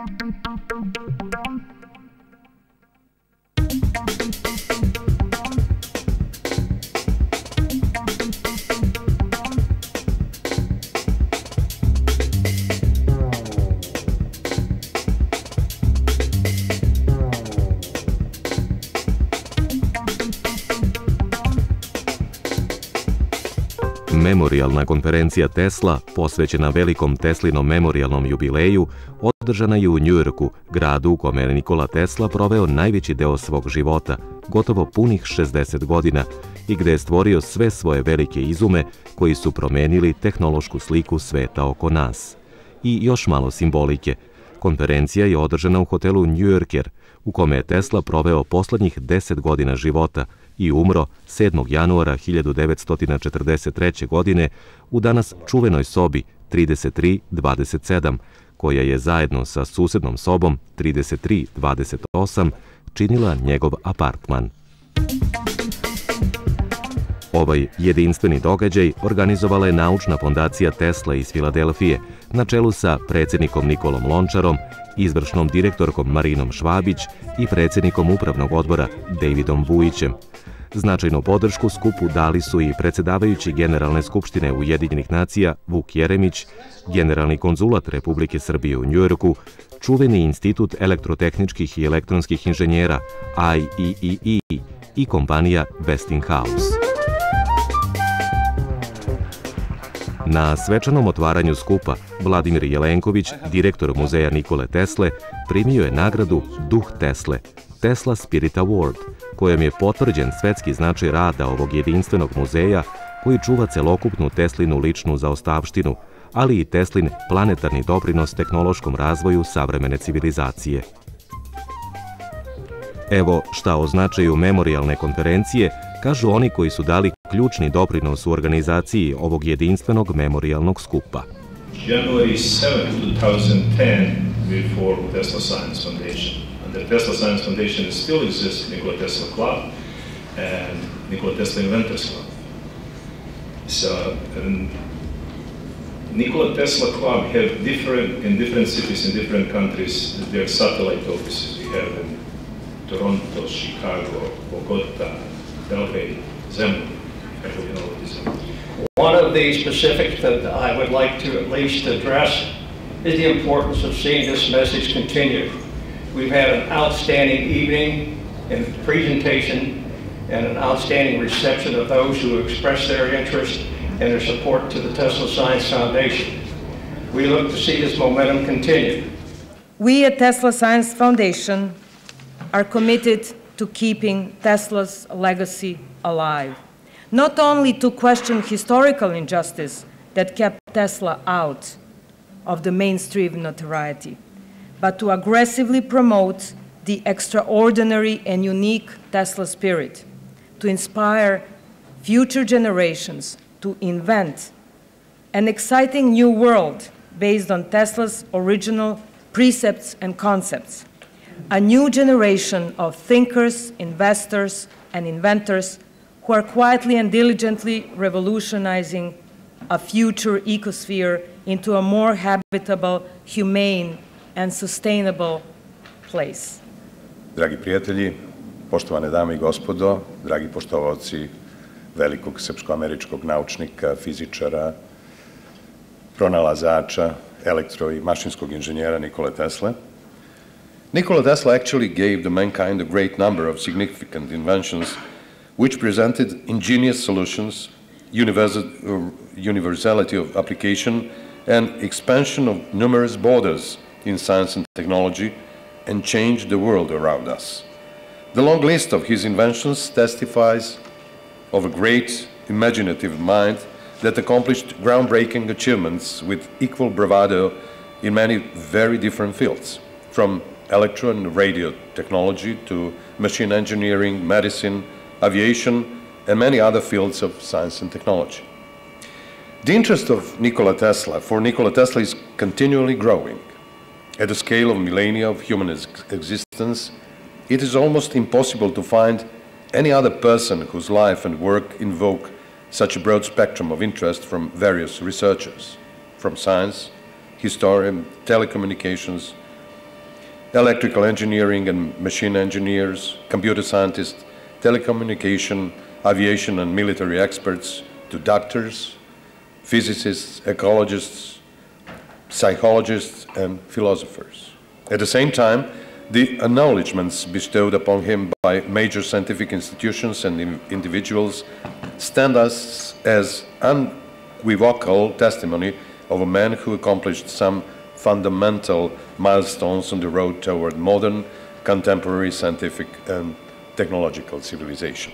Memorijalna konferencija Tesla, posvećena velikom Teslinom memorijalnom jubileju, održana je u Njujorku, gradu u kome je Nikola Tesla proveo najveći deo svog života, gotovo punih 60 godina, i gde je stvorio sve svoje velike izume koji su promenili tehnološku sliku sveta oko nas. I još malo simbolike. Konferencija je održana u hotelu New Yorker, u kome je Tesla proveo poslednjih 10 godina života i umro 7. januara 1943. godine u danas čuvenoj sobi 3327, koja je zajedno sa susednom sobom 3328 činila njegov apartman. Ovaj jedinstveni događaj organizovala je Naučna fondacija Tesla iz Filadelfije na čelu sa predsjednikom Nikolom Lončarom, izvršnom direktorkom Marinom Švabić i predsjednikom upravnog odbora Davidom Vujićem. Značajnu podršku skupu dali su i predsjedavajući Generalne skupštine Ujedinjenih nacija Vuk Jeremić, generalni konzulat Republike Srbije u Njujorku, čuveni Institut elektrotehničkih i elektronskih inženjera IEEE i kompanija Westinghouse. Na svečanom otvaranju skupa Vladimir Jelenković, direktor muzeja Nikole Tesle, primio je nagradu Duh Tesle, Tesla Spirit Award, kojom je potvrđen svetski značaj rada ovog jedinstvenog muzeja koji čuva celokupnu Teslinu ličnu zaostavštinu, ali i Teslin planetarni doprinos tehnološkom razvoju savremene civilizacije. Evo šta o značaju memorijalne konferencije kažu oni koji su dali ključni doprinos u organizaciji ovog jedinstvenog memorijalnog skupa. January 7, 2010, we formed Tesla Science Foundation. And the Tesla Science Foundation still exists, Nikola Tesla Club and Nikola Tesla Inventors Club. So, Nikola Tesla Club have in different cities, in different countries, their satellite offices. We have in Toronto, Chicago, Bogota, Belgrade, Zemun. One of the specifics that I would like to at least address is the importance of seeing this message continue. We've had an outstanding evening and presentation and an outstanding reception of those who expressed their interest and their support to the Tesla Science Foundation. We look to see this momentum continue. We at Tesla Science Foundation are committed to keeping Tesla's legacy alive. Not only to question historical injustice that kept Tesla out of the mainstream notoriety, but to aggressively promote the extraordinary and unique Tesla spirit, to inspire future generations to invent an exciting new world based on Tesla's original precepts and concepts, a new generation of thinkers, investors, and inventors who are quietly and diligently revolutionizing a future ecosphere into a more habitable, humane, and sustainable place. Dragi prijatelji, poštovane dame i gospodo, dragi poštovaoci velikog srpsko-američkog naučnika, fizičara, pronalazača, elektro- i mašinskog inženjera Nikole Tesle. Nikola Tesla actually gave the mankind a great number of significant inventions which presented ingenious solutions, universality of application, and expansion of numerous borders in science and technology, and changed the world around us. The long list of his inventions testifies of a great imaginative mind that accomplished groundbreaking achievements with equal bravado in many very different fields, from electro and radio technology to machine engineering, medicine, aviation, and many other fields of science and technology. The interest of Nikola Tesla is continually growing. At the scale of millennia of human existence, it is almost impossible to find any other person whose life and work invoke such a broad spectrum of interest from various researchers, from science, history, telecommunications, electrical engineering and machine engineers, computer scientists, telecommunication, aviation and military experts, to doctors, physicists, ecologists, psychologists, and philosophers. At the same time, the acknowledgments bestowed upon him by major scientific institutions and individuals stand as unequivocal testimony of a man who accomplished some fundamental milestones on the road toward modern, contemporary scientific and technological civilization.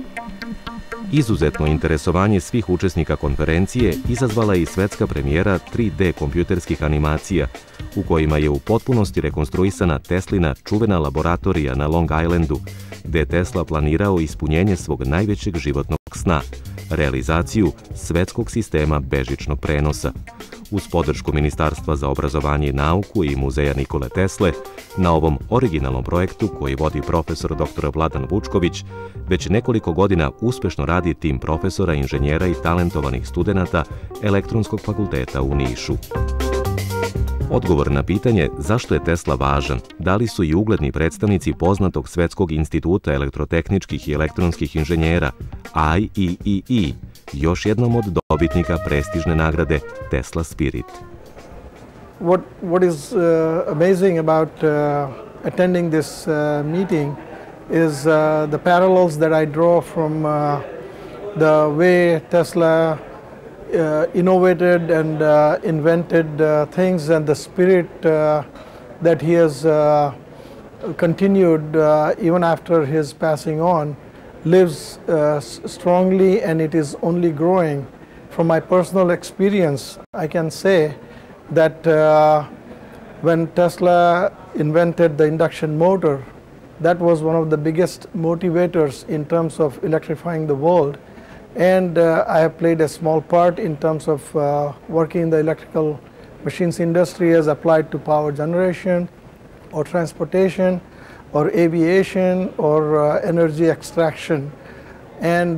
Izuzetno interesovanje svih učesnika konferencije izazvala je i svetska premijera 3D kompjuterskih animacija, u kojima je u potpunosti rekonstruisana Teslina čuvena laboratorija na Long Islandu, gde je Tesla planirao ispunjenje svog najvećeg životnog sna, realizaciju svetskog sistema bežičnog prenosa. Uz podršku Ministarstva za obrazovanje i nauku i Muzeja Nikole Tesle, na ovom originalnom projektu koji vodi profesor dr. Vladan Vučković, već nekoliko godina uspešno radi tim profesora, inženjera i talentovanih studenata Elektronskog fakulteta u Nišu. Odgovor na pitanje zašto je Tesla važan dali su i ugledni predstavnici poznatog Svetskog instituta elektrotehničkih i elektronskih inženjera, IEEE, još jednom od dobitnika prestižne nagrade Tesla Spirit. What is amazing about attending this meeting is the parallels that I draw from the way Tesla innovated and invented things, and the spirit that he has continued even after his passing on lives strongly, and it is only growing. From my personal experience, I can say that when Tesla invented the induction motor, that was one of the biggest motivators in terms of electrifying the world. And I have played a small part in terms of working in the electrical machines industry as applied to power generation or transportation or aviation or energy extraction. And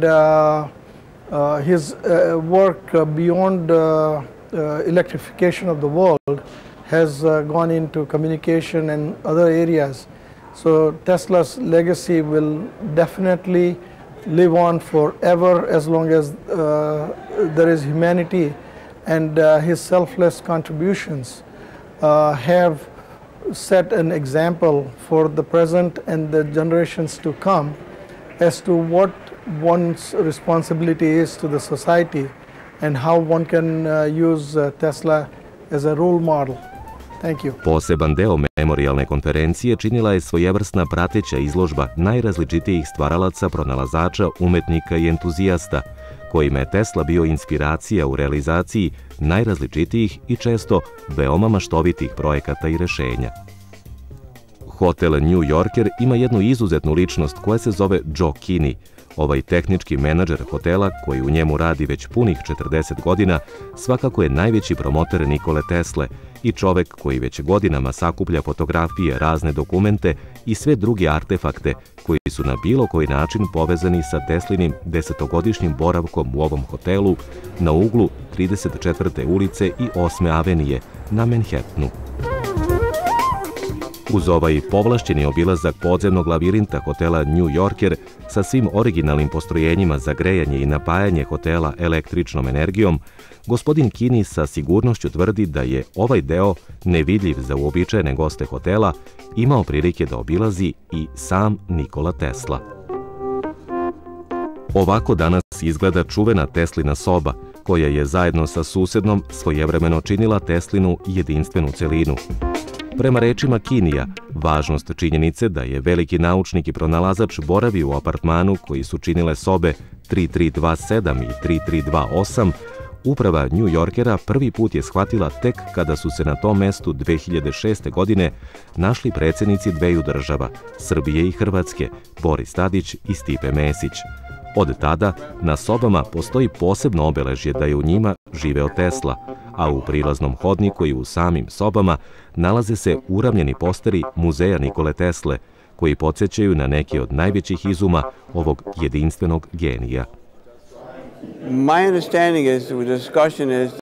his work beyond electrification of the world has gone into communication and other areas. So Tesla's legacy will definitely live on forever as long as there is humanity, and his selfless contributions have set an example for the present and the generations to come as to what one's responsibility is to the society and how one can use Tesla as a role model. Thank you. Poseban deo memorijalne konferencije činila je svojevrsna prateća izložba najrazličitijih stvaralaca, pronalazača, umetnika i entuzijasta, kojima je Tesla bio inspiracija u realizaciji najrazličitijih i često veoma maštovitih projekata i rešenja. Hotel New Yorker ima jednu izuzetnu ličnost koja se zove Joe Kinney. Ovaj tehnički menadžer hotela, koji u njemu radi već punih 40 godina, svakako je najveći promoter Nikole Tesle i čovek koji već godinama sakuplja fotografije, razne dokumente i sve druge artefakte koji su na bilo koji način povezani sa Teslinim 10-godišnjim boravkom u ovom hotelu na uglu 34. ulice i 8. avenije na Manhattanu. Uz ovaj povlašćeni obilazak podzemnog lavirinta hotela New Yorker sa svim originalnim postrojenjima za grejanje i napajanje hotela električnom energijom, gospodin Kinney sa sigurnošću tvrdi da je ovaj deo, nevidljiv za uobičajene goste hotela, imao prilike da obilazi i sam Nikola Tesla. Ovako danas izgleda čuvena Teslina soba, koja je zajedno sa susednom svojevremeno činila Teslinu jedinstvenu celinu. Prema rečima Kinija, važnost činjenice da je veliki naučnik i pronalazač boravio u apartmanu koji su činile sobe 3327 i 3328, uprava New Yorkera prvi put je shvatila tek kada su se na tom mestu 2006. godine našli predsjednici dveju država, Srbije i Hrvatske, Boris Tadić i Stipe Mesić. Od tada na sobama postoji posebno obeležje da je u njima živeo Tesla, a u prilaznom hodniku i u samim sobama nalaze se uravnjeni posteri Muzeja Nikole Tesle, koji podsjećaju na neke od najvećih izuma ovog jedinstvenog genija. My understanding is, the discussion is